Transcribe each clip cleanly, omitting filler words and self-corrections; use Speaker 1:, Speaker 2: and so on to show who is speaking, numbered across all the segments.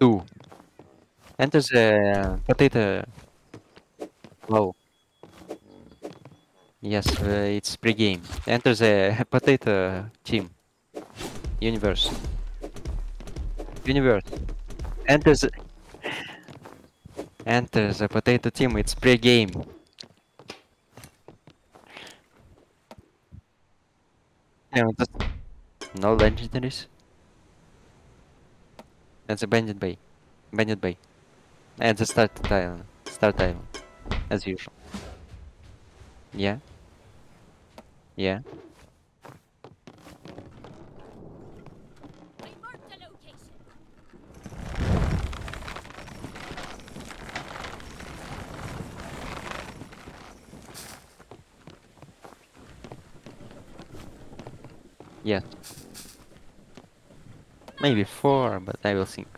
Speaker 1: 2. Enter the potato. Low. Yes, it's pre-game. Enter the potato team. Universe. Universe. Enter the Enter the potato team. It's pre-game. No legendaries. That's a bandit bay. Bandit bay. And the start tile. Start tile. As usual. Yeah. Yeah.
Speaker 2: I marked the location.
Speaker 1: Yeah. Maybe 4, but I will think.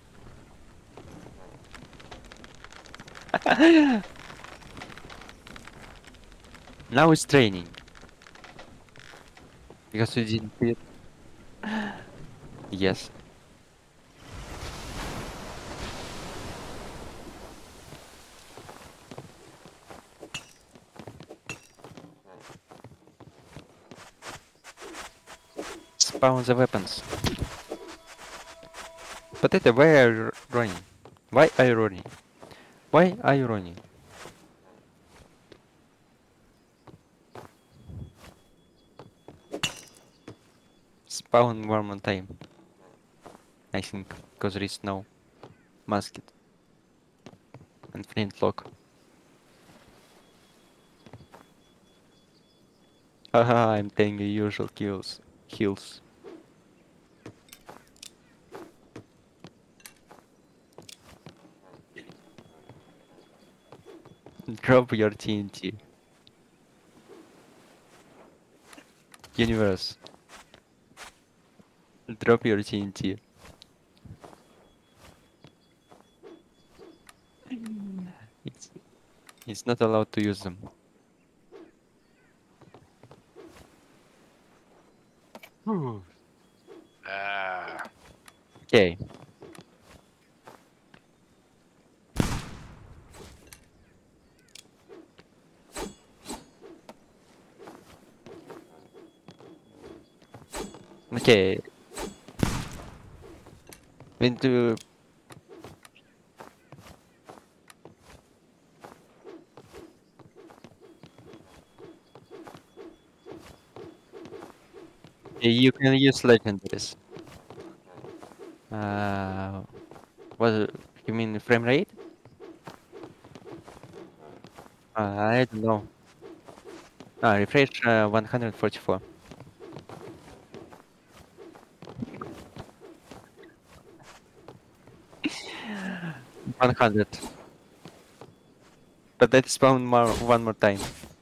Speaker 1: Now it's training. Because we didn't see it. Yes. Spawn the weapons. Potato, why are you running? Why are you running? Why are you running? Spawn one more time. I think, because there is no musket and flintlock. Haha, I'm taking the usual kills. Heals. Drop your TNT. Universe. Drop your TNT. It's, it's not allowed to use them. Okay. Okay. We need to... You can use legendaries. What you mean frame rate? I don't know. Refresh 144. 100. But that spawn more one more time.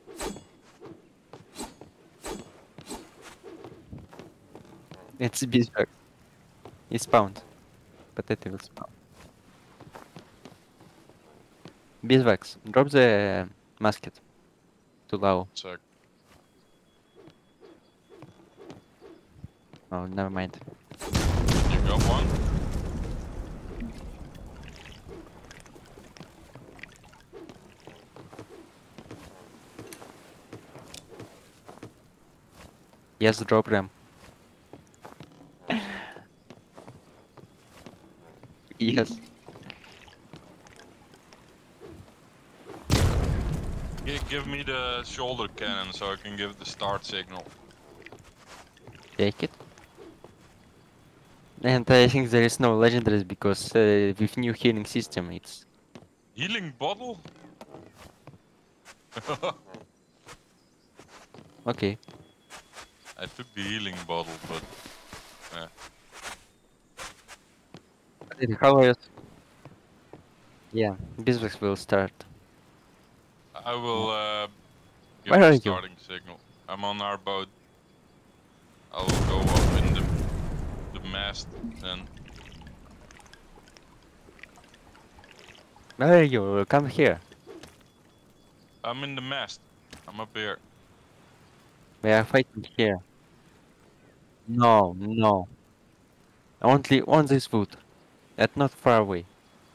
Speaker 1: It's beeswax. It's spawned. But that will spawn. Beeswax. Drop the musket to low.
Speaker 3: Check.
Speaker 1: Oh, never mind.
Speaker 3: You got one?
Speaker 1: Yes, drop them. Yes.
Speaker 3: Give me the shoulder cannon so I can give the start signal.
Speaker 1: Take it. And I think there is no legendaries because with new healing system it's...
Speaker 3: Healing bottle?
Speaker 1: Okay.
Speaker 3: I took the healing bottle, but
Speaker 1: How are you? Yeah, beeswax will start.
Speaker 3: I will give
Speaker 1: Where
Speaker 3: the
Speaker 1: are you?
Speaker 3: starting signal. I'm on our boat. I'll go up in the mast then.
Speaker 1: Where are you? Come here.
Speaker 3: I'm in the mast. I'm up here.
Speaker 1: We are fighting here. No, no. Only on this foot. That's not far away.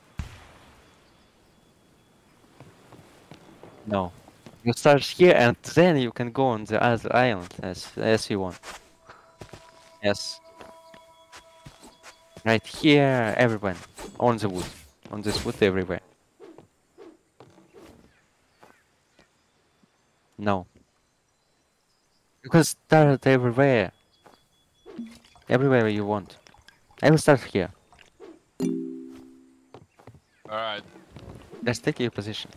Speaker 1: No. You start here and then you can go on the other island as you want. Yes. Right here, everyone. On the wood. On this wood everywhere. No. You can start everywhere. Everywhere you want. I will start here.
Speaker 3: Alright.
Speaker 1: Let's take your position.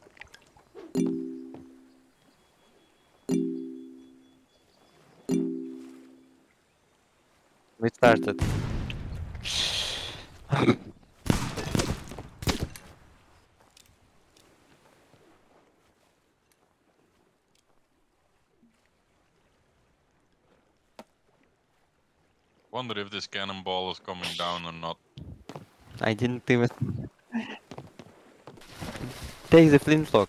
Speaker 1: We started.
Speaker 3: Wonder if this cannonball is coming down or not.
Speaker 1: I didn't even take the flintlock.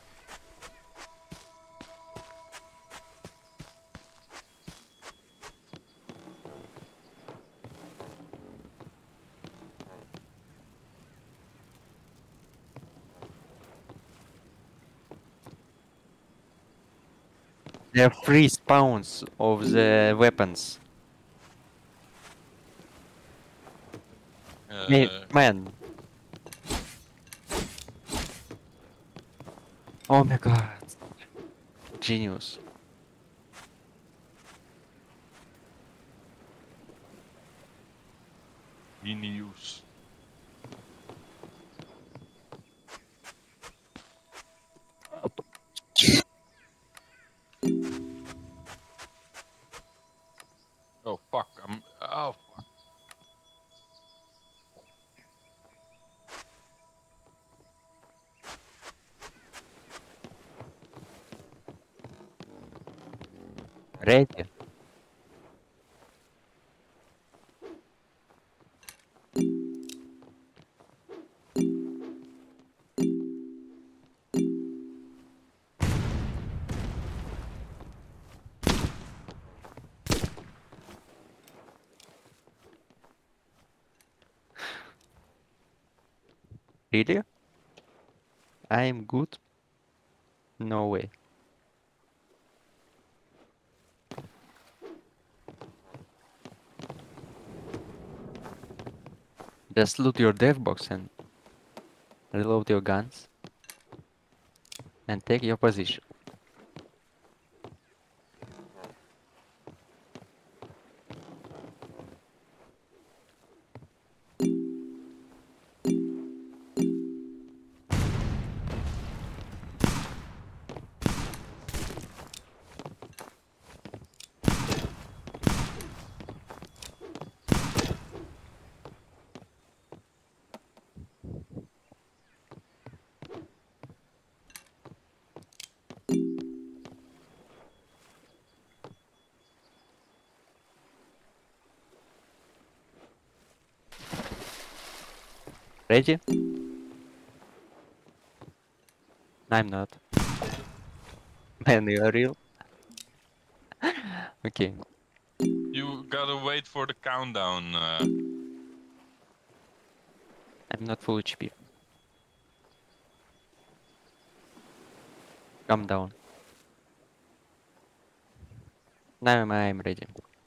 Speaker 1: There are free spawns of the weapons. Man. Oh my god. Genius.
Speaker 3: Genius. Oh fuck, oh fuck.
Speaker 1: Ready? Really? I am good? No way. Just loot your dev box and reload your guns and take your position. Ready? I'm not. Man, you are real? Okay.
Speaker 3: You gotta wait for the countdown.
Speaker 1: I'm not full HP. Calm down. Now I'm ready.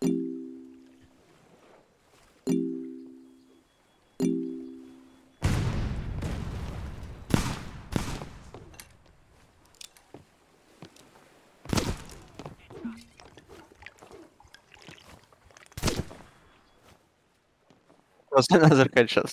Speaker 1: Was another headshot.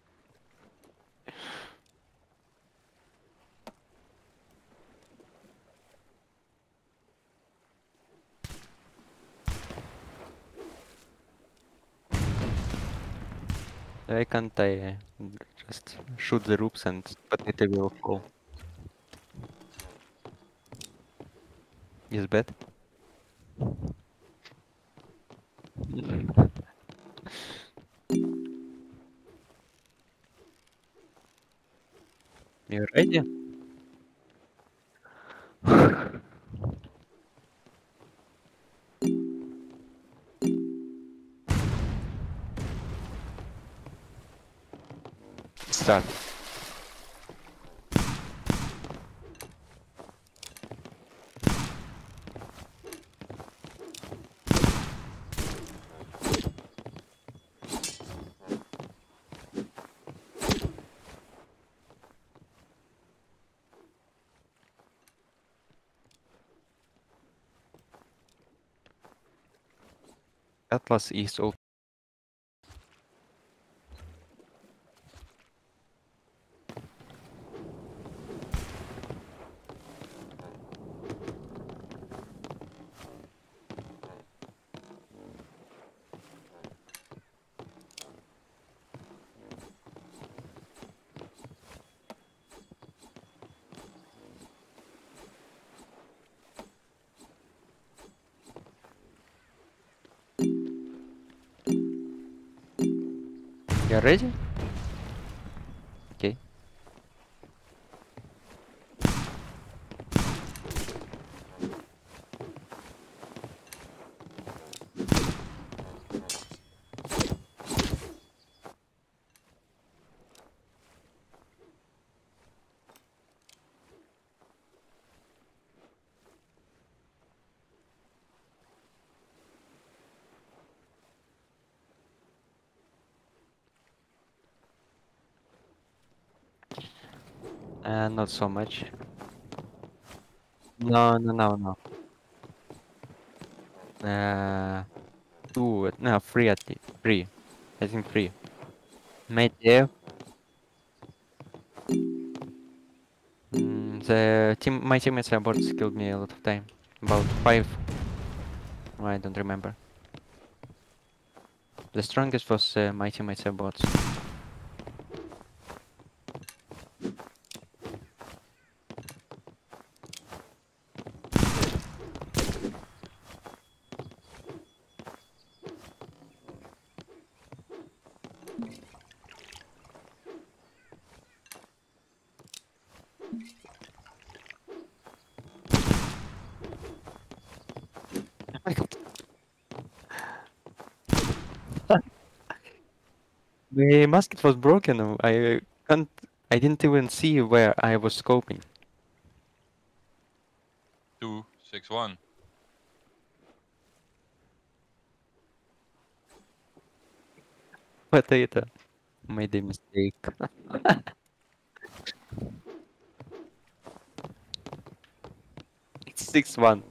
Speaker 1: Why can't I just shoot the roofs and potato will fall? Is bad? You ready? start. Atlas is open. You ready? Okay. Not so much. No, no, no, no. Two, no, three at least. Three. I think three. Mate, yeah. My teammates aborts killed me a lot of time. About five. I don't remember. The strongest was my teammates aborts. The musket was broken. Can't. I didn't even see where I was scoping.
Speaker 3: 261.
Speaker 1: Potato. Made a mistake. It's 6-1.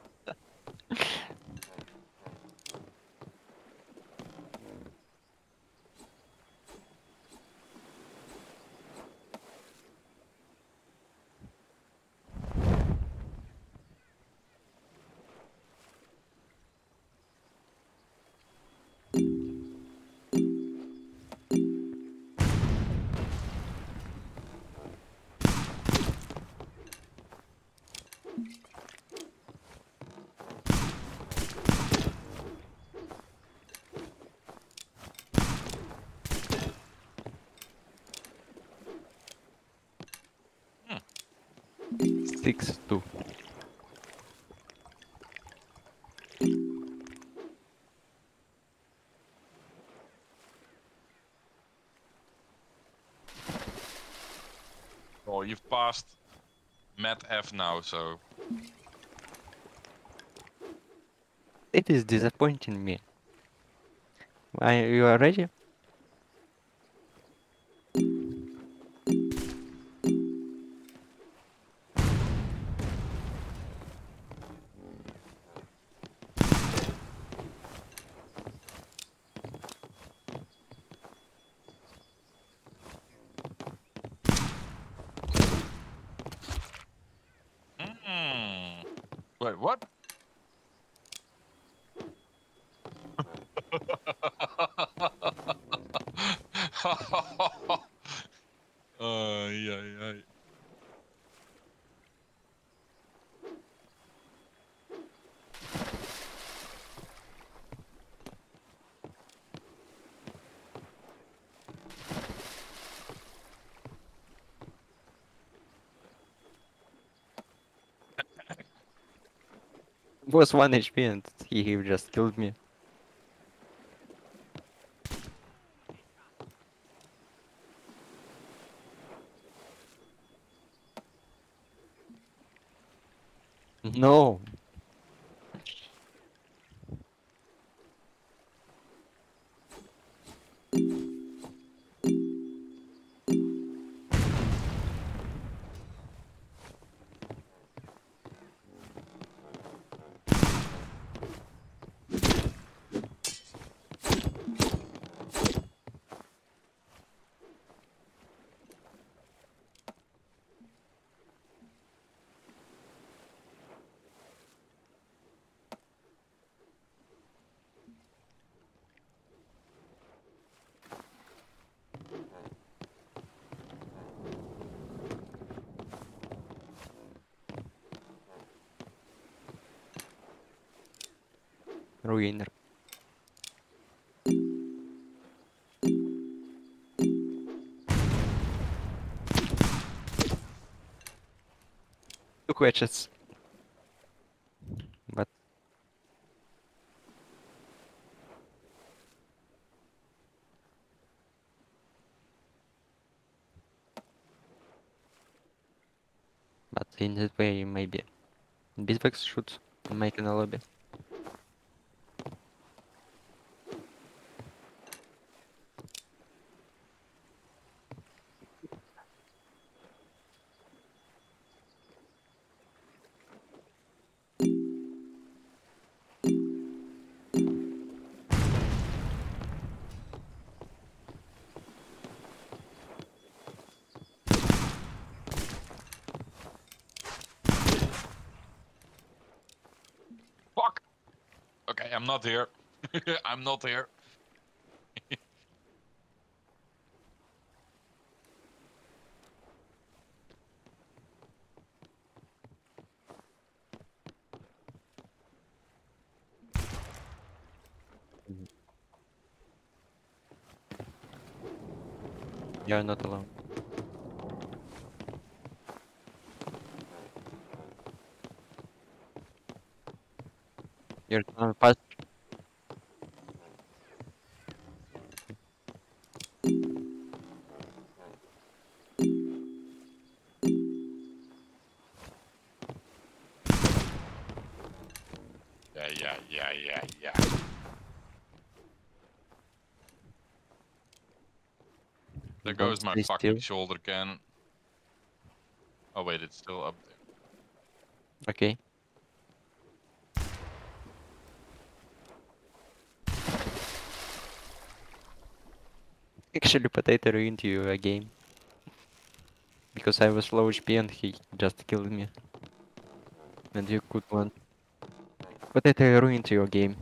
Speaker 3: Hmm.
Speaker 1: 6-2.
Speaker 3: Oh, you've passed Mat F now, so
Speaker 1: It is disappointing me. You are ready?
Speaker 3: Wait, what? Yeah, yeah.
Speaker 1: Was 1 HP and he just killed me. No. Ruiner. Two hatchets. But in that way maybe Bitvex should make an lobby.
Speaker 3: Fuck! Okay, I'm not here. I'm not here.
Speaker 1: You're not alone. You're fast.
Speaker 3: Yeah. There
Speaker 1: Don't
Speaker 3: goes my
Speaker 1: stay
Speaker 3: fucking
Speaker 1: still.
Speaker 3: shoulder cannon. Oh wait, it's still up there.
Speaker 1: Okay. Actually, Potato ruined you a game. Because I was low HP and he just killed me. And you could win. Potato ruined your game.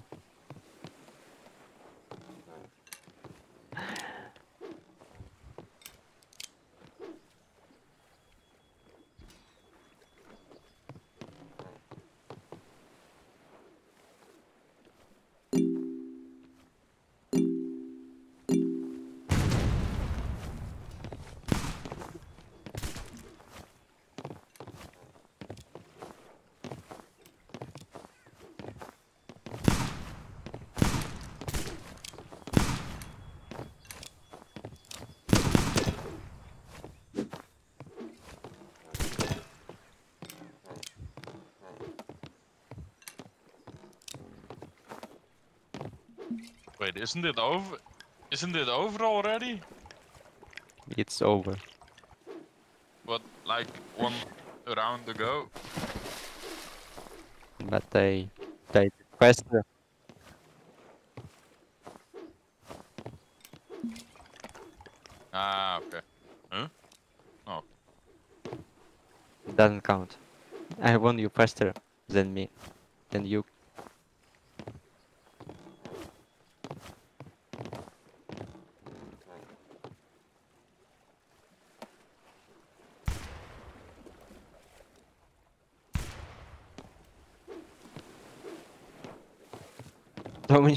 Speaker 3: Wait, isn't it over? Isn't it over already?
Speaker 1: It's over.
Speaker 3: What, like one round ago?
Speaker 1: But I died faster.
Speaker 3: Ah, okay. Huh? Oh,
Speaker 1: Doesn't count. I won you faster than me. Than you. So many.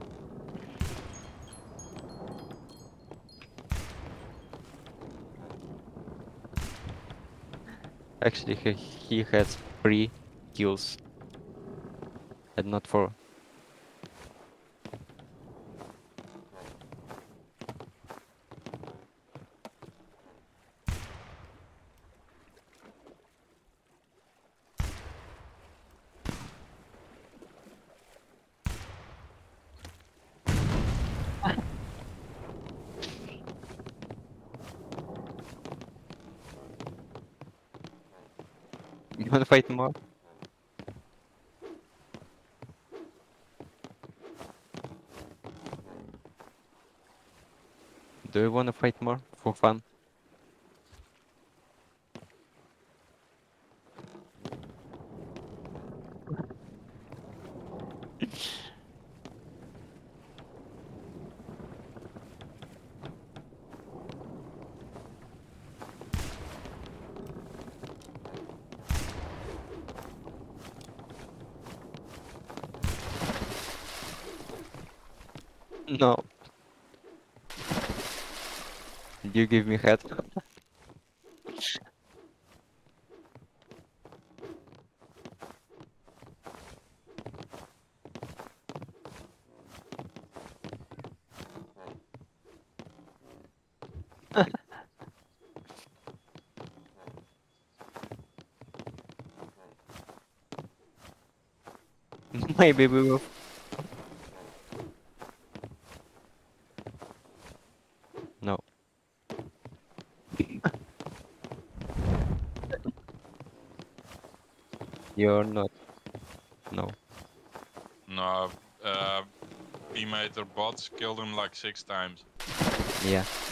Speaker 1: Actually, he has 3 kills and not 4. Wanna fight more? Do you wanna fight more for fun? No. You give me head. Maybe we will. No. You're not. No.
Speaker 3: No, teammate or bots killed him like 6 times.
Speaker 1: Yeah.